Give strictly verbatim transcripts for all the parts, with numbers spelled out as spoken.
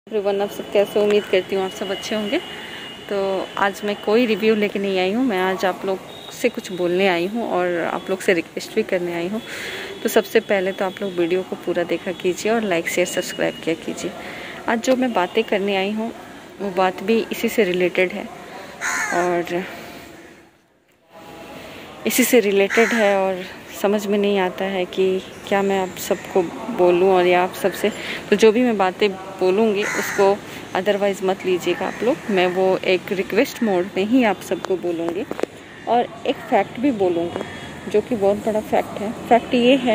Everyone, आप सब कैसे? उम्मीद करती हूँ आप सब अच्छे होंगे। तो आज मैं कोई रिव्यू लेके नहीं आई हूँ, मैं आज आप लोग से कुछ बोलने आई हूँ और आप लोग से रिक्वेस्ट भी करने आई हूँ। तो सबसे पहले तो आप लोग वीडियो को पूरा देखा कीजिए और लाइक शेयर सब्सक्राइब किया कीजिए। आज जो मैं बातें करने आई हूँ वो बात भी इसी से रिलेटेड है और इसी से रिलेटेड है और समझ में नहीं आता है कि क्या मैं आप सबको बोलूं और या आप सबसे। तो जो भी मैं बातें बोलूँगी उसको अदरवाइज़ मत लीजिएगा आप लोग। मैं वो एक रिक्वेस्ट मोड में ही आप सबको बोलूँगी और एक फैक्ट भी बोलूँगी जो कि बहुत बड़ा फैक्ट है। फैक्ट ये है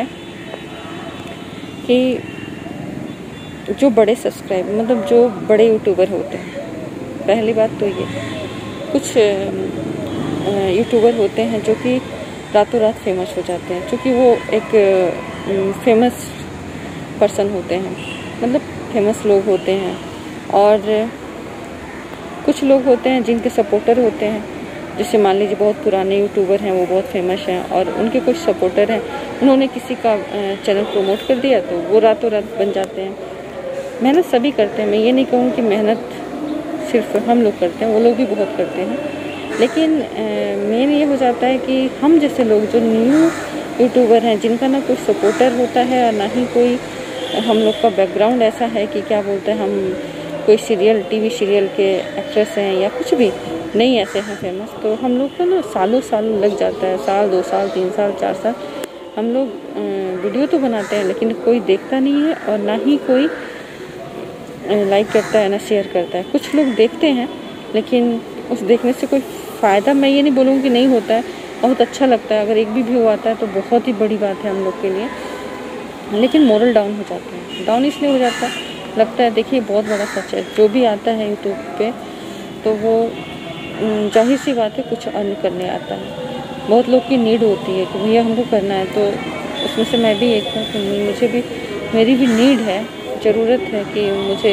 कि जो बड़े सब्सक्राइब मतलब जो बड़े यूट्यूबर होते हैं, पहली बात तो ये कुछ यूट्यूबर होते हैं जो कि रातों रात फेमस हो जाते हैं, क्योंकि वो एक फेमस पर्सन होते हैं, मतलब फेमस लोग होते हैं। और कुछ लोग होते हैं जिनके सपोर्टर होते हैं, जैसे मान लीजिए बहुत पुराने यूट्यूबर हैं, वो बहुत फेमस हैं और उनके कुछ सपोर्टर हैं, उन्होंने किसी का चैनल प्रमोट कर दिया तो वो रातों रात बन जाते हैं। मेहनत सभी करते हैं, मैं ये नहीं कहूँ कि मेहनत सिर्फ हम लोग करते हैं, वो लोग भी बहुत करते हैं। लेकिन मेन ये हो जाता है कि हम जैसे लोग जो न्यू यूट्यूबर हैं, जिनका ना कोई सपोर्टर होता है और ना ही कोई हम लोग का बैकग्राउंड ऐसा है कि क्या बोलते हैं, हम कोई सीरियल टीवी सीरियल के एक्ट्रेस हैं या कुछ भी नहीं ऐसे हैं फेमस, तो हम लोग को ना सालों सालों लग जाता है, साल दो साल तीन साल चार साल हम लोग वीडियो तो बनाते हैं लेकिन कोई देखता नहीं है और ना ही कोई लाइक करता है ना शेयर करता है। कुछ लोग देखते हैं लेकिन उस देखने से कोई फ़ायदा मैं ये नहीं बोलूँगी कि नहीं होता है, बहुत अच्छा लगता है। अगर एक भी व्यू आता है तो बहुत ही बड़ी बात है हम लोग के लिए, लेकिन मोरल डाउन हो जाता है। डाउन इसलिए हो जाता है, लगता है देखिए बहुत बड़ा सच है, जो भी आता है यूट्यूब पे तो वो जाहिर सी बात है कुछ अर्न करने आता है। बहुत लोग की नीड होती है कि भैया हमको करना है, तो उसमें से मैं भी एक हूँ कि मुझे भी मेरी भी नीड है, ज़रूरत है कि मुझे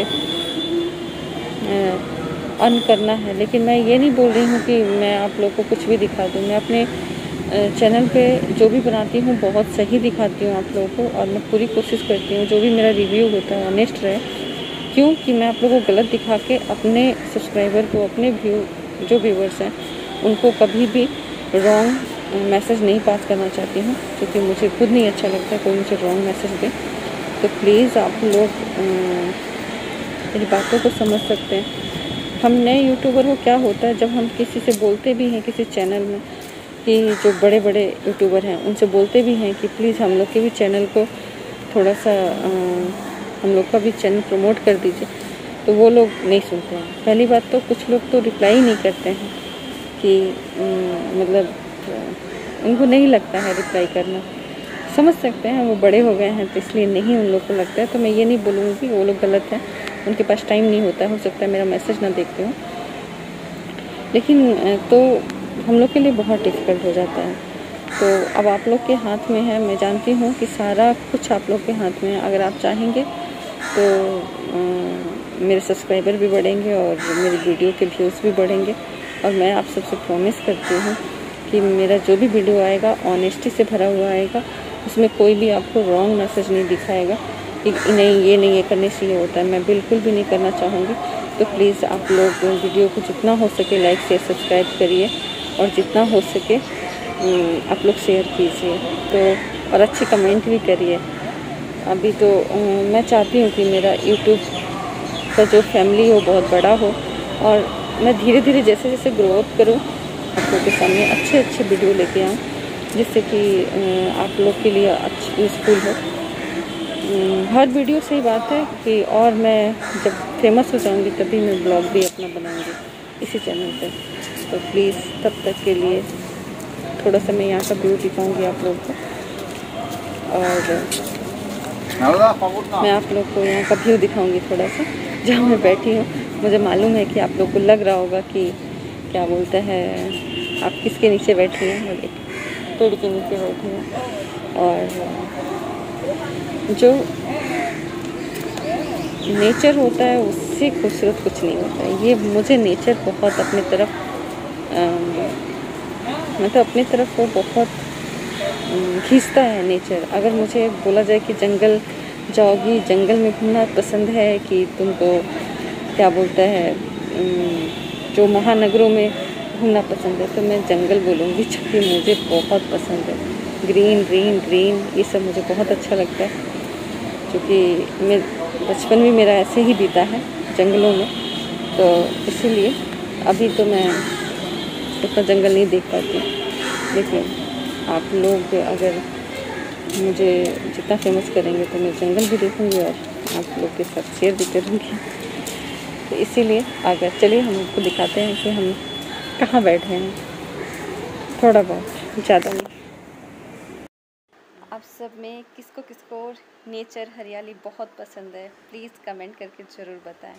अर्न करना है। लेकिन मैं ये नहीं बोल रही हूँ कि मैं आप लोग को कुछ भी दिखा दूँ। मैं अपने चैनल पे जो भी बनाती हूँ बहुत सही दिखाती हूँ आप लोगों को और मैं पूरी कोशिश करती हूँ जो भी मेरा रिव्यू होता है ऑनेस्ट रहे, क्योंकि मैं आप लोगों को गलत दिखा के अपने सब्सक्राइबर को, अपने व्यू जो व्यूवर्स हैं उनको कभी भी रॉन्ग मैसेज नहीं पास करना चाहती हूँ, क्योंकि मुझे खुद नहीं अच्छा लगता कोई मुझे रॉन्ग मैसेज दे। तो प्लीज़ आप लोग मेरी बातों को समझ सकते हैं। हम नए यूट्यूबर को क्या होता है, जब हम किसी से बोलते भी हैं किसी चैनल में कि जो बड़े बड़े यूट्यूबर हैं उनसे बोलते भी हैं कि प्लीज़ हम लोग के भी चैनल को थोड़ा सा आ, हम लोग का भी चैनल प्रमोट कर दीजिए, तो वो लोग नहीं सुनते हैं। पहली बात तो कुछ लोग तो रिप्लाई ही नहीं करते हैं कि आ, मतलब उनको नहीं लगता है रिप्लाई करना। समझ सकते हैं वो बड़े हो गए हैं तो इसलिए नहीं उन लोग को लगता है। तो मैं ये नहीं बोलूँगी कि वो लोग गलत हैं, उनके पास टाइम नहीं होता है, हो सकता है मेरा मैसेज ना देखते हो, लेकिन तो हम लोग के लिए बहुत डिफ़िकल्ट हो जाता है। तो अब आप लोग के हाथ में है, मैं जानती हूँ कि सारा कुछ आप लोग के हाथ में है। अगर आप चाहेंगे तो आ, मेरे सब्सक्राइबर भी बढ़ेंगे और मेरी वीडियो के व्यूज़ भी बढ़ेंगे। और मैं आप सबसे प्रॉमिस करती हूँ कि मेरा जो भी वीडियो आएगा ऑनेस्टी से भरा हुआ आएगा, उसमें कोई भी आपको रॉन्ग मैसेज नहीं दिखाएगा कि नहीं ये नहीं ये करने से ये होता है, मैं बिल्कुल भी नहीं करना चाहूँगी। तो प्लीज़ आप लोग वीडियो को जितना हो सके लाइक शेयर सब्सक्राइब करिए और जितना हो सके आप लोग शेयर कीजिए तो और अच्छी कमेंट भी करिए। अभी तो मैं चाहती हूँ कि मेरा यूट्यूब का जो फैमिली हो बहुत बड़ा हो और मैं धीरे धीरे जैसे जैसे ग्रोथ करूँ आप लोग के सामने अच्छे अच्छे वीडियो लेके आऊँ, जिससे कि आप लोग के लिए अच्छी यूज़फुल हो। हर वीडियो से ही बात है कि और मैं जब फेमस हो जाऊंगी तभी मैं ब्लॉग भी अपना बनाऊंगी इसी चैनल पे। तो प्लीज़ तब तक के लिए थोड़ा सा मैं यहाँ का व्यू दिखाऊंगी आप लोग को और मैं आप लोग को यहाँ का व्यू दिखाऊंगी थोड़ा सा जहाँ मैं बैठी हूँ। मुझे मालूम है कि आप लोग को लग रहा होगा कि क्या बोलते हैं आप किसके नीचे बैठी हैं, मुझे पेड़ के नीचे बैठी हैं। और जो नेचर होता है उससे खूबसूरत कुछ नहीं होता है। ये मुझे नेचर बहुत अपनी तरफ मतलब अपनी तरफ वो बहुत खींचता है नेचर। अगर मुझे बोला जाए कि जंगल जाओगी, जंगल में घूमना पसंद है कि तुमको क्या बोलता है, जो महानगरों में घूमना पसंद है, तो मैं जंगल बोलूँगी, क्योंकि मुझे बहुत पसंद है। ग्रीन ग्रीन ग्रीन ये सब मुझे बहुत अच्छा लगता है, क्योंकि मैं बचपन भी मेरा ऐसे ही बीता है जंगलों में, तो इसीलिए अभी तो मैं उतना जंगल नहीं देख पाती, लेकिन आप लोग अगर मुझे जितना फेमस करेंगे तो मैं जंगल भी देखूँगी और आप लोग के साथ शेयर भी करूँगी। तो इसीलिए अगर चलिए हम आपको दिखाते हैं कि हम कहाँ बैठे हैं, थोड़ा बहुत, ज़्यादा नहीं। आप सब में किसको किसको नेचर हरियाली बहुत पसंद है, प्लीज़ कमेंट करके ज़रूर बताएं।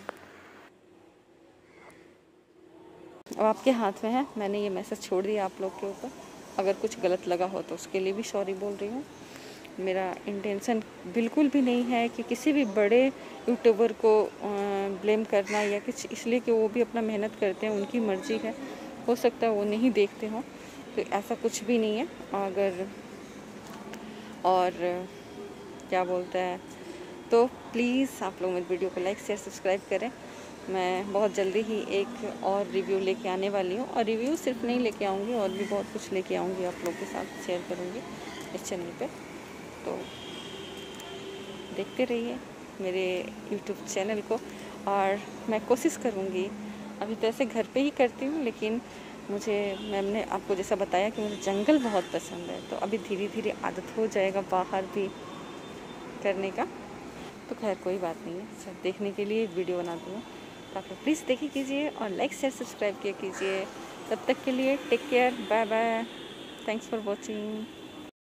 अब आपके हाथ में है, मैंने ये मैसेज छोड़ दिया आप लोग के ऊपर। अगर कुछ गलत लगा हो तो उसके लिए भी सॉरी बोल रही हूँ। मेरा इंटेंशन बिल्कुल भी नहीं है कि किसी भी बड़े यूट्यूबर को ब्लेम करना या कुछ, इसलिए कि वो भी अपना मेहनत करते हैं, उनकी मर्ज़ी है, हो सकता है वो नहीं देखते हों, तो ऐसा कुछ भी नहीं है। अगर और क्या बोलता है, तो प्लीज़ आप लोग मेरी वीडियो को लाइक शेयर सब्सक्राइब करें। मैं बहुत जल्दी ही एक और रिव्यू लेके आने वाली हूँ, और रिव्यू सिर्फ नहीं लेके आऊँगी, और भी बहुत कुछ लेके आऊँगी, आप लोग के साथ शेयर करूँगी इस चैनल पे। तो देखते रहिए मेरे यूट्यूब चैनल को, और मैं कोशिश करूँगी, अभी तो ऐसे घर पे ही करती हूँ, लेकिन मुझे, मैंने आपको जैसा बताया कि मुझे जंगल बहुत पसंद है, तो अभी धीरे धीरे आदत हो जाएगा बाहर भी करने का। तो खैर कोई बात नहीं है, सब देखने के लिए वीडियो बनाती हूँ, तो आप लोग प्लीज़ देखिए कीजिए और लाइक शेयर सब्सक्राइब किया कीजिए। तब तक के लिए take care, bye bye, thanks for watching.